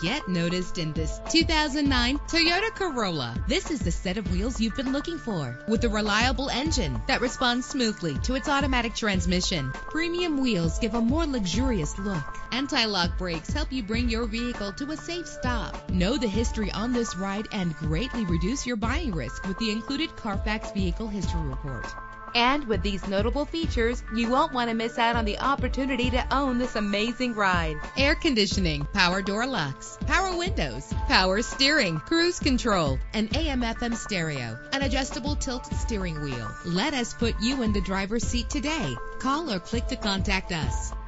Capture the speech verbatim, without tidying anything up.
Get noticed in this two thousand nine Toyota Corolla. This is the set of wheels you've been looking for, with a reliable engine that responds smoothly to its automatic transmission. Premium wheels give a more luxurious look. Anti-lock brakes help you bring your vehicle to a safe stop. Know the history on this ride and greatly reduce your buying risk with the included Carfax Vehicle History Report. And with these notable features, you won't want to miss out on the opportunity to own this amazing ride. Air conditioning, power door locks, power windows, power steering, cruise control, an A M F M stereo, an adjustable tilt steering wheel. Let us put you in the driver's seat today. Call or click to contact us.